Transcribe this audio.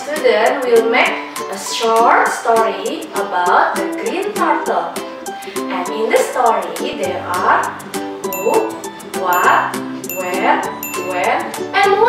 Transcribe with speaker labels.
Speaker 1: student will make a short story about the green turtle. And in the story, there are who, what, where, when, and